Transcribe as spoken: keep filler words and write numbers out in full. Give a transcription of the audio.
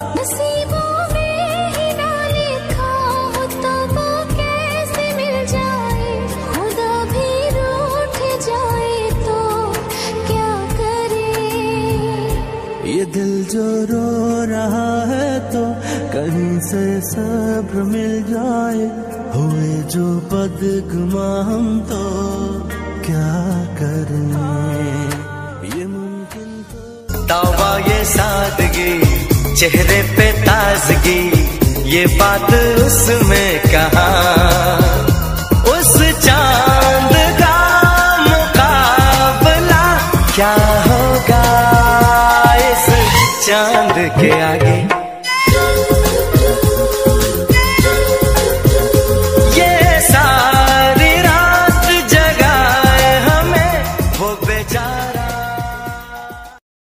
नसीबों में ही ना लिखा हो तो वो कैसे मिल जाए, खुदा भी रूठ जाए तो क्या करे। ये दिल जो रो रहा है तो कहीं से सब्र मिल जाए, हुए जो बदगुमा हम तो क्या करें। ये मुमकिन तो तौबा ये सादगी, चेहरे पे ताजगी, ये बात उसमें कहा। उस चांद का मुकाबला क्या होगा इस चांद के आगे।